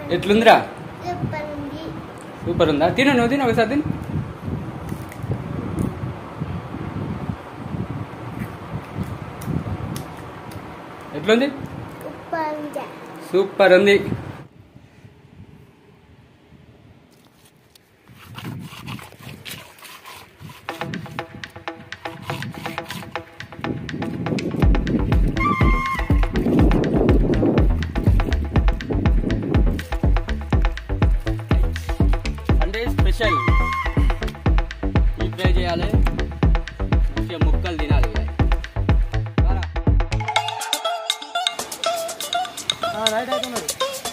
ఎట్లుందిరా? Super ఉంది. Super ఉందా? తిను, నువ్వు తిను, ఒకసారి తిను. ఎట్లుంది? సూపర్ ఉంది. సండే స్పెషల్ ఫ్రై చేయాలి, మంచిగా ముక్కలు తినాలి. రైట్ అవుతున్నాడు.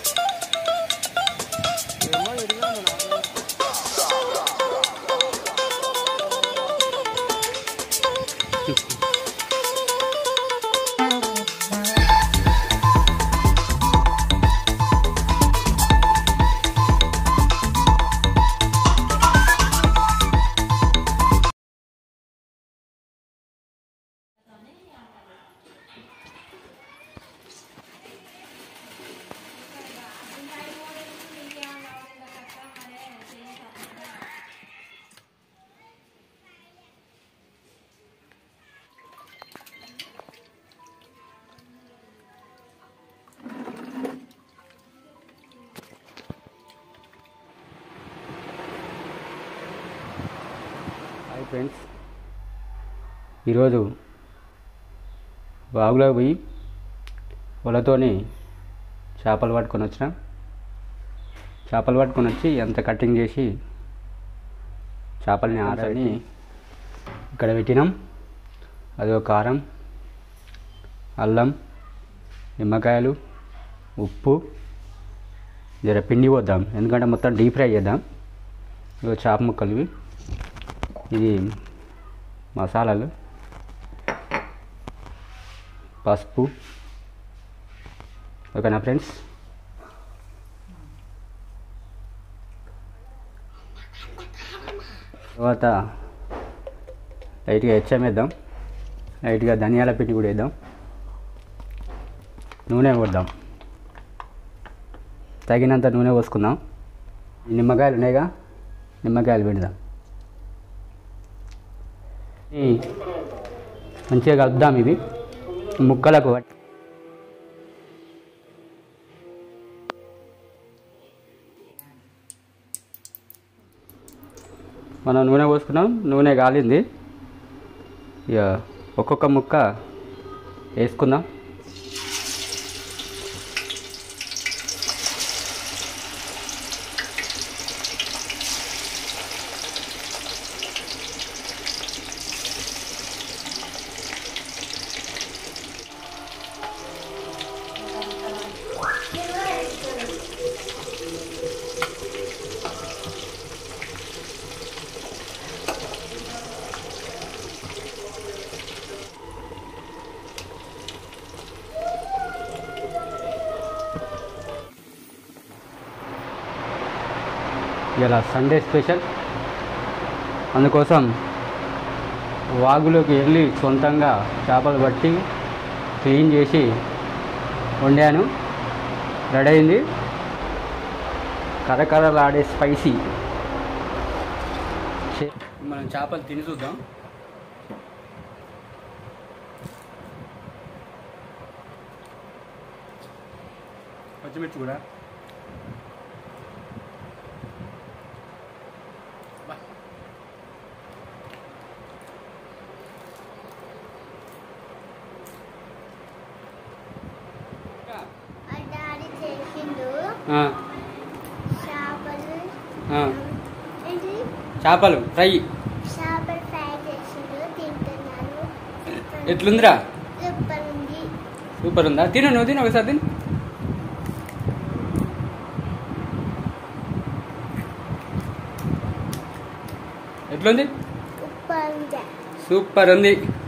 హాయ్ ఫ్రెండ్స్, ఈరోజు వాగులోకి పోయి వలతోని చేపలు పట్టుకొని వచ్చినాం. చేపలు పట్టుకొని వచ్చి ఎంత కటింగ్ చేసి చేపలని ఆరని ఇక్కడ పెట్టినాం. అది ఒక కారం, అల్లం, నిమ్మకాయలు, ఉప్పు, జర పిండి పోద్దాం, ఎందుకంటే మొత్తం డీప్ ఫ్రై చేద్దాం. ఇవి చేప ముక్కలు, ఇది మసాలాలు, పసుపు. ఓకేనా ఫ్రెండ్స్? తర్వాత లైట్గా హెచ్చం వేద్దాం, లైట్గా ధనియాల పిండి కూడా వేద్దాం, నూనె పోద్దాం, తగినంత నూనె పోసుకుందాం. ఈ నిమ్మకాయలు ఉన్నాయిగా, నిమ్మకాయలు పెడదాం, మంచిగా కలుపుదాం. ఇవి ముక్కలకు మనం నూనె పోసుకున్నాం, నూనె కాలింది. ఇక ఒక్కొక్క ముక్క వేసుకుందాం. ఇలా సండే స్పెషల్, అందుకోసం వాగులోకి వెళ్ళి సొంతంగా చేపలు పట్టి క్లీన్ చేసి వండాను. రెడీ అయింది కరకరలాడే స్పైసీ. మనం చేపలు తిని చూద్దాం. పచ్చిమిర్చి కూడా చేపలు ఫ్రై. ఎట్లుందిరా? సూపర్ ఉందా? తిను, నువ్వు తిను, ఒకసారి తిను. ఎట్లుంది? సూపర్ ఉంది.